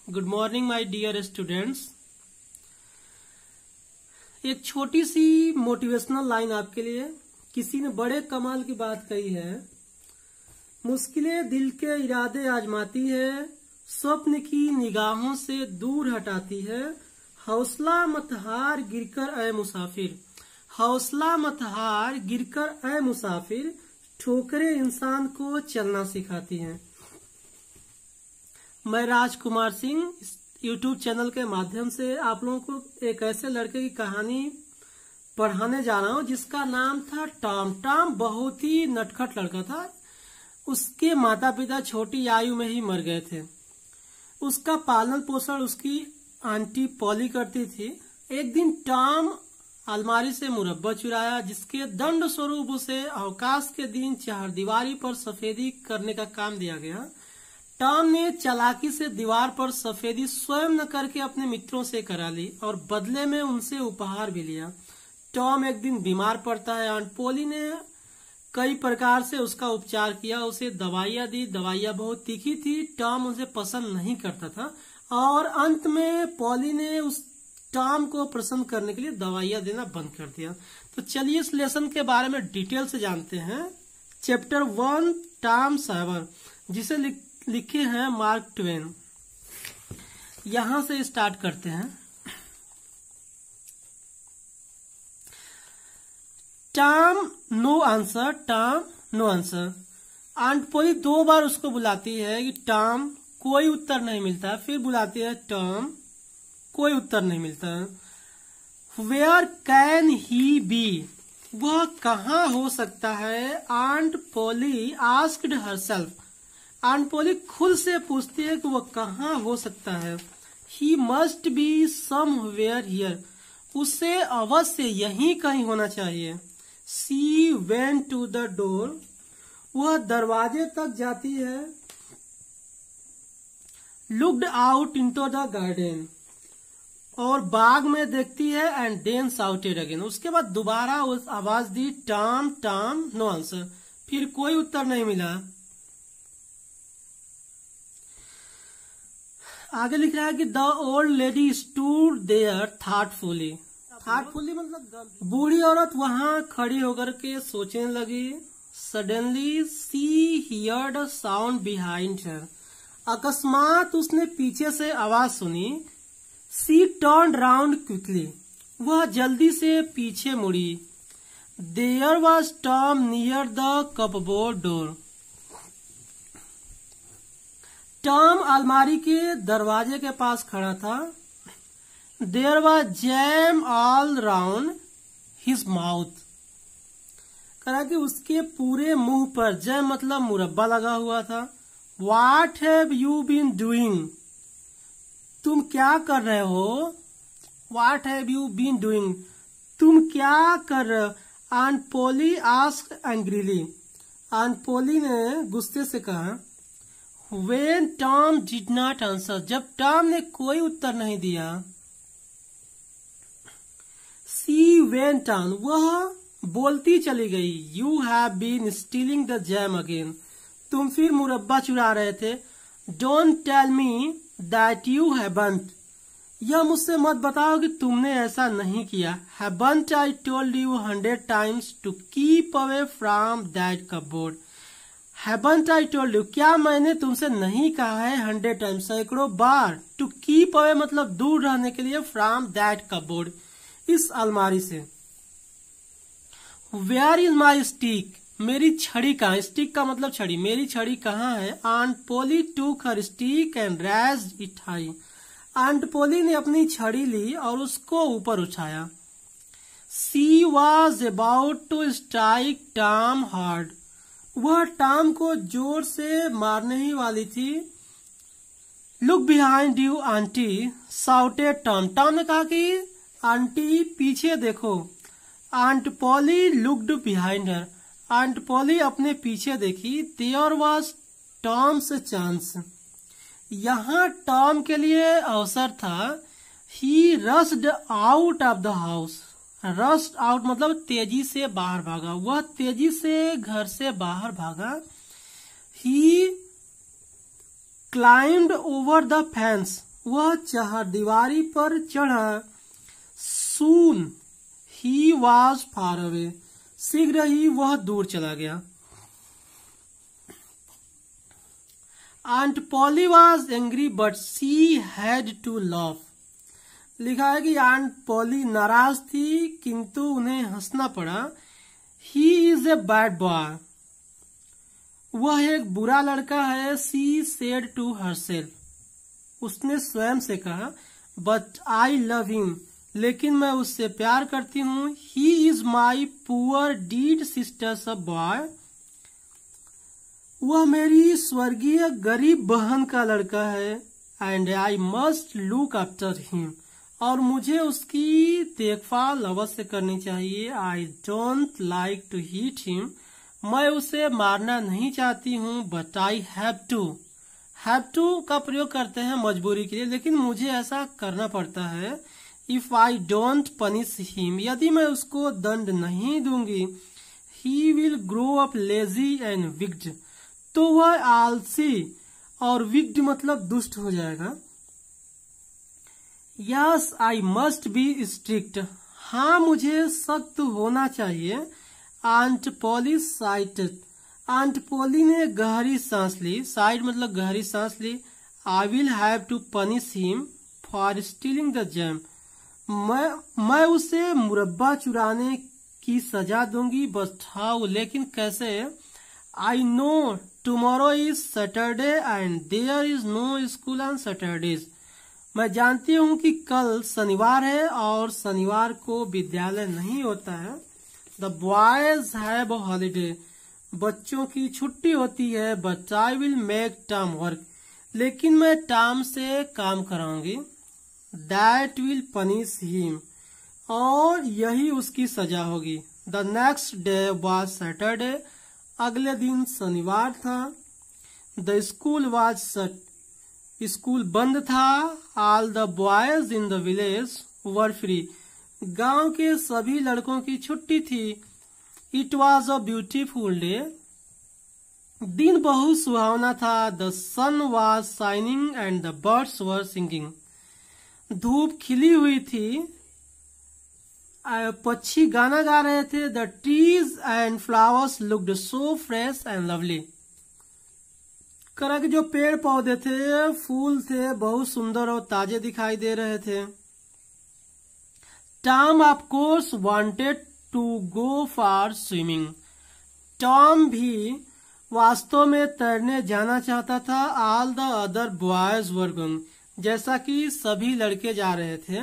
Good morning my dear students. एक छोटी सी motivational line आपके लिए। किसी ने बड़े कमाल की बात कही है, मुश्किलें दिल के इरादे आजमाती है, स्वप्न की निगाहों से दूर हटाती है, हौसला मत हार गिरकर ऐ मुसाफिर, हौसला मत हार गिरकर ऐ मुसाफिर, ठोकरें इंसान को चलना सिखाती हैं। मैं राजकुमार सिंह YouTube चैनल के माध्यम से आप लोगों को एक ऐसे लड़के की कहानी पढ़ाने जा रहा हूं जिसका नाम था टॉम। टॉम बहुत ही नटखट लड़का था। उसके माता पिता छोटी आयु में ही मर गए थे। उसका पालन पोषण उसकी आंटी पॉली करती थी। एक दिन टॉम अलमारी से मुरब्बा चुराया, जिसके दंड स्वरूप उसे अवकाश के दिन चारदीवारी पर सफेदी करने का काम दिया गया। टॉम ने चालाकी से दीवार पर सफेदी स्वयं न करके अपने मित्रों से करा ली और बदले में उनसे उपहार भी लिया। टॉम एक दिन बीमार पड़ता है। आंट पॉली ने कई प्रकार से उसका उपचार किया, उसे दवाइयां दी। दवाइयां बहुत तीखी थी, टॉम उसे पसंद नहीं करता था और अंत में पॉली ने उस टॉम को प्रसन्न करने के लिए दवाइयां देना बंद कर दिया। तो चलिए इस लेसन के बारे में डिटेल से जानते हैं। चैप्टर 1 टॉम सॉयर, जिसे लिखे हैं मार्क ट्वेन। यहां से स्टार्ट करते हैं। Tom no answer, Tom no answer. Aunt Polly 2 बार उसको बुलाती है कि टॉम, कोई उत्तर नहीं मिलता। फिर बुलाती है टॉम, कोई उत्तर नहीं मिलता। वेयर कैन ही बी, वह कहाँ हो सकता है। Aunt Polly asked herself, aunt Polly खुद से पूछती है कि वह कहाँ हो सकता है। He must be somewhere here, उसे अवश्य यहीं कहीं होना चाहिए। She went to the door, वह दरवाजे तक जाती है। Looked out into the garden, और बाग में देखती है। एंड देन शाउटेड अगेन, उसके बाद दोबारा उस आवाज दी, टॉम टॉम नो आंसर। फिर कोई उत्तर नहीं मिला। आगे लिख रहा है कि the old lady stood there thoughtfully, thoughtfully मतलब बूढ़ी औरत वहां खड़ी होकर के सोचने लगी। Suddenly she heard a sound behind her, अकस्मात उसने पीछे से आवाज सुनी। सी टर्न राउंड क्विकली, वह जल्दी से पीछे मुड़ी। There was Tom near the cupboard door, Tom अलमारी के दरवाजे के पास खड़ा था। There was jam all round his mouth, कहा कि उसके पूरे मुंह पर जैम मतलब मुरब्बा लगा हुआ था। What have you been doing, तुम क्या कर रहे हो। What have you been doing, तुम क्या कर रहे हो। Aunt Polly asked angrily, aunt Polly ने गुस्से से कहा। When Tom did not answer, जब टॉम ने कोई उत्तर नहीं दिया। She went on, वह बोलती चली गई। You have been stealing the jam again, तुम फिर मुरब्बा चुरा रहे थे। Don't tell me that you haven't, यह मुझसे मत बताओ कि तुमने ऐसा नहीं किया। Haven't I told you 100 times to keep away from that cupboard, Haven't I told you, क्या मैंने तुमसे नहीं कहा है 100 टाइम्स, सैकड़ों बार। टू कीप अवे मतलब दूर रहने के लिए, फ्रॉम दैट कपबोर्ड, इस अलमारी से। वेयर इज माई स्टिक, मेरी छड़ी कहाँ। स्टिक का मतलब छड़ी, मेरी छड़ी कहाँ है। Aunt Polly took her stick and raised it high, aunt Polly ने अपनी छड़ी ली और उसको ऊपर उठाया। She was about to strike Tom hard, वह टॉम को जोर से मारने ही वाली थी। Look behind you auntie, shouted Tom, Tom ने कहा कि आंटी पीछे देखो। Aunt Polly looked behind her, aunt Polly अपने पीछे देखी। देयर वाज टॉम्स चांस, यहाँ टॉम के लिए अवसर था। ही rushed out of the house, rushed out मतलब तेजी से बाहर भागा, वह तेजी से घर से बाहर भागा। He climbed over the fence, वह चहारदीवारी पर चढ़ा। सून ही वॉज फार अवे, शीघ्र ही वह दूर चला गया। Aunt Polly was angry but she had to laugh. लिखा है कि आंट पॉली नाराज थी किंतु उन्हें हंसना पड़ा। He is a bad boy, वह एक बुरा लड़का है। शी सेड टू हरसेल्फ, उसने स्वयं से कहा। बट आई लव हिम, लेकिन मैं उससे प्यार करती हूँ। He is my poor dead sister's a boy, वह मेरी स्वर्गीय गरीब बहन का लड़का है। And I must look after him, और मुझे उसकी देखभाल अवश्य करनी चाहिए। I don't like to hit him, मैं उसे मारना नहीं चाहती हूँ। बट आई हैव टू का प्रयोग करते हैं मजबूरी के लिए, लेकिन मुझे ऐसा करना पड़ता है। If I don't punish him, यदि मैं उसको दंड नहीं दूंगी, he will grow up lazy and wicked, तो वह आलसी और विक्ड मतलब दुष्ट हो जाएगा। Yes I must be strict, हाँ मुझे सख्त होना चाहिए। Aunt Polly sighed, aunt Polly ने गहरी सांस ली। साइड मतलब गहरी सांस ली। I will have to punish him for stealing the jam, मैं उसे मुरब्बा चुराने की सजा दूंगी। बट हाउ, लेकिन कैसे। I know tomorrow is Saturday and there is no school on Saturdays, मैं जानती हूँ कि कल शनिवार है और शनिवार को विद्यालय नहीं होता है। The boys have a holiday, बच्चों की छुट्टी होती है। But I will make Tom work, लेकिन मैं टॉम से काम कराऊंगी। दैट विल पनिश हिम, और यही उसकी सजा होगी। The next day was Saturday, अगले दिन शनिवार था। The school was shut, school बंद था। All the boys in the village were free, गांव के सभी लड़कों की छुट्टी थी। It was a beautiful day, दिन बहुत सुहावना था। The sun was shining and the birds were singing, धूप खिली हुई थी, पक्षी गाना गा रहे थे। The trees and flowers looked so fresh and lovely, जो पेड़ पौधे थे, फूल थे, बहुत सुंदर और ताजे दिखाई दे रहे थे। Tom of course wanted to go for swimming, Tom भी वास्तव में तैरने जाना चाहता था। All the other boys were going, जैसा कि सभी लड़के जा रहे थे।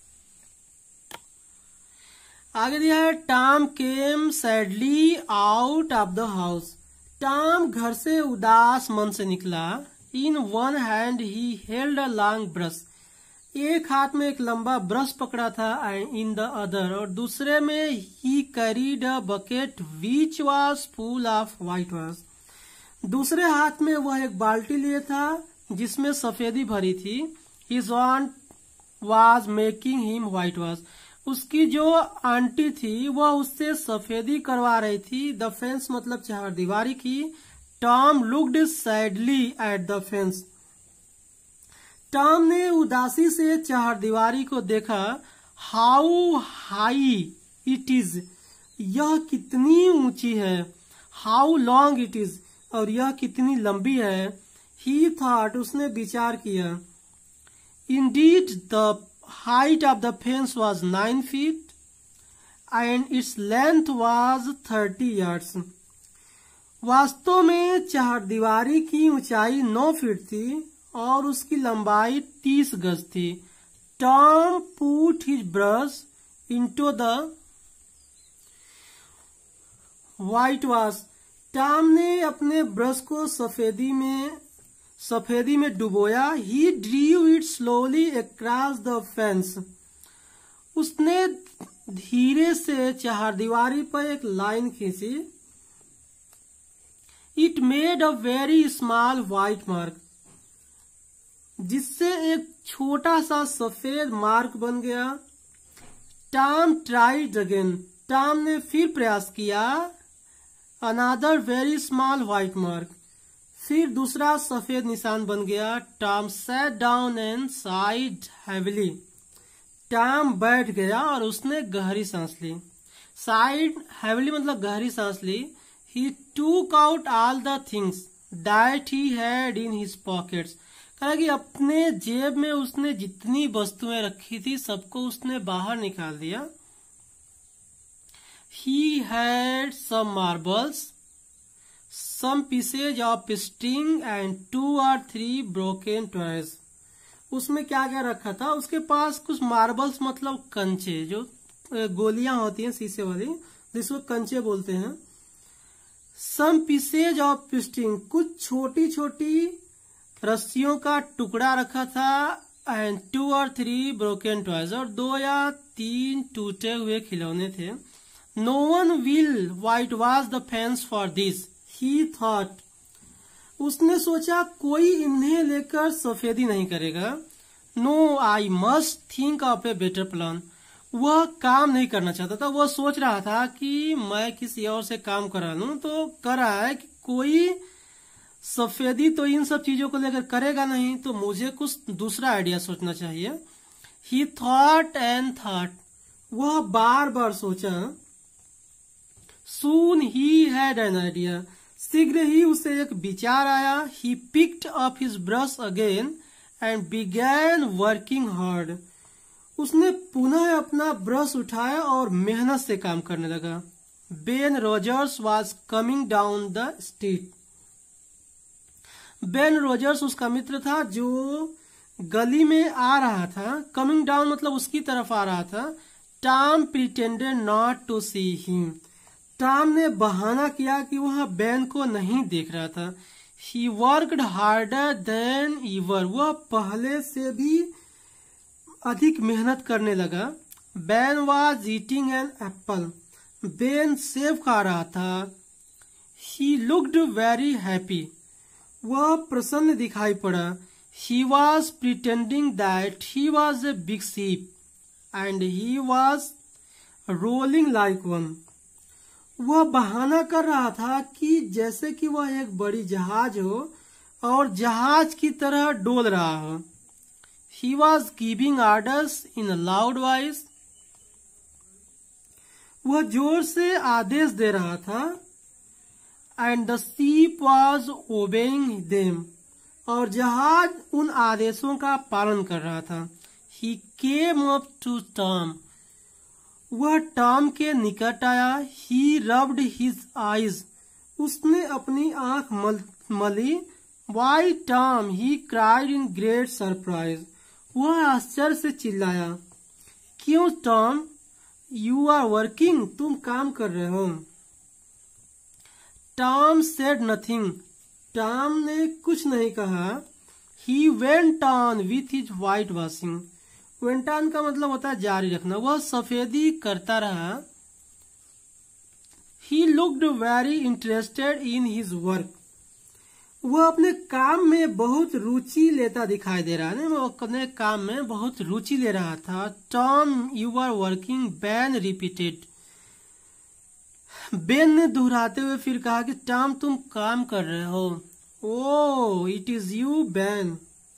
आगे दिया है Tom came sadly out of the house, Tom घर से उदास मन से निकला। In one hand he held a long brush, एक हाथ में एक लंबा ब्रश पकड़ा था। एंड इन द अदर, और दूसरे में he carried a bucket which was full of whitewash, दूसरे हाथ में वह एक बाल्टी लिए था जिसमें सफेदी भरी थी। His aunt was making him whitewash, उसकी जो आंटी थी वह उससे सफेदी करवा रही थी। द फेंस मतलब चहारदीवारी की। Tom looked sadly at the fence, टॉम ने उदासी से चहारदीवारी को देखा। हाउ हाई इट इज, यह कितनी ऊंची है। हाउ लॉन्ग इट इज, और यह कितनी लंबी है। ही थॉट, उसने विचार किया। Indeed the height of the fence was 9 feet and its length was 30 yards. वास्तव में चहारदीवारी की ऊंचाई 9 फीट थी और उसकी लंबाई 30 गज थी। Tom put his brush into the whitewash, टॉम ने अपने ब्रश को सफेदी में डुबोया। He drew it slowly across the fence, उसने धीरे से चहारदीवारी पर एक लाइन खींची। It made a very small white mark, जिससे एक छोटा सा सफेद मार्क बन गया। टॉम ट्राइड अगेन, टॉम ने फिर प्रयास किया। Another very small white mark, फिर दूसरा सफेद निशान बन गया। Tom sat down and sighed heavily. टॉम बैठ गया और उसने गहरी सांस ली। साइड हैविली मतलब गहरी सांस ली। He took out all the things that he had in his pockets. कहा कि अपने जेब में उसने जितनी वस्तुएं रखी थी सबको उसने बाहर निकाल दिया। He had some marbles, some pieces of string and 2 or 3 broken toys. उसमें क्या क्या रखा था? उसके पास कुछ मार्बल्स मतलब कंचे, जो गोलियां होती हैं शीशे वाली, जिसको कंचे बोलते हैं। Some pieces of string, कुछ छोटी छोटी रस्सियों का टुकड़ा रखा था। and 2 or 3 broken toys, और 2 या 3 टूटे हुए खिलौने थे। No one will whitewash the fence for this, he thought. उसने सोचा कोई इन्हें लेकर सफेदी नहीं करेगा। No, I must think of a better plan. वह काम नहीं करना चाहता था। वह सोच रहा था कि मैं किसी और से काम करा लूं, तो कर रहा है कि कोई सफेदी तो इन सब चीजों को लेकर करेगा नहीं, तो मुझे कुछ दूसरा आइडिया सोचना चाहिए। He thought and thought. वह बार बार सोचा। Soon he had an idea. शीघ्र ही उसे एक विचार आया। He picked up his brush again and began working hard. उसने पुनः अपना ब्रश उठाया और मेहनत से काम करने लगा। Ben Rogers was coming down the street. Ben Rogers उसका मित्र था जो गली में आ रहा था। Coming down मतलब उसकी तरफ आ रहा था। Tom pretended not to see him. Tom ने बहाना किया कि वह बेन को नहीं देख रहा था। He worked harder than ever. वह पहले से भी अधिक मेहनत करने लगा। Ben was eating an apple. Ben सेब खा रहा था। He looked very happy. वह प्रसन्न दिखाई पड़ा। He was pretending that he was a big sheep and he was rolling like one. वह बहाना कर रहा था कि जैसे कि वह एक बड़ी जहाज हो और जहाज की तरह डोल रहा हो। He was giving orders in a loud voice. वह जोर से आदेश दे रहा था। And the ship was obeying them. और जहाज उन आदेशों का पालन कर रहा था। He came up to Tom. वह टॉम के निकट आया। He rubbed his eyes. उसने अपनी आंख मली। Why Tom? He cried in great surprise. वह आश्चर्य से चिल्लाया। क्यों टॉम? You are working. तुम काम कर रहे हो। Tom said nothing. टॉम ने कुछ नहीं कहा। He went on with his whitewashing. went on का मतलब होता है जारी रखना। वह सफेदी करता रहा। He looked very interested in his work. वह अपने काम में बहुत रुचि लेता दिखाई दे रहा है। वो अपने काम में बहुत रुचि ले रहा था। Tom, you are working. Ben repeated. Ben ने दोहराते हुए फिर कहा कि टॉम तुम काम कर रहे हो। Oh, it is you Ben.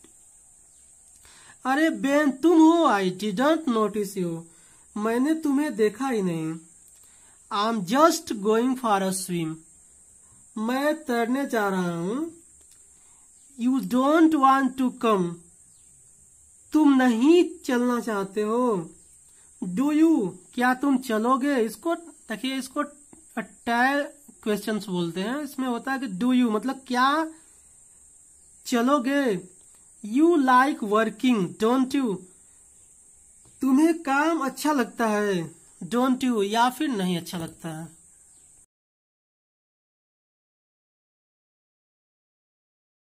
अरे बेन तुम हो। I didn't notice you. मैंने तुम्हें देखा ही नहीं। I am just going for a swim. मैं तैरने जा रहा हूं। You don't want to come. तुम नहीं चलना चाहते हो। Do you? क्या तुम चलोगे? इसको देखिए, इसको टैग क्वेश्चंस बोलते हैं। इसमें होता है कि डू यू मतलब क्या चलोगे। You like working don't you? तुम्हें काम अच्छा लगता है। डोंट यू या फिर नहीं अच्छा लगता है।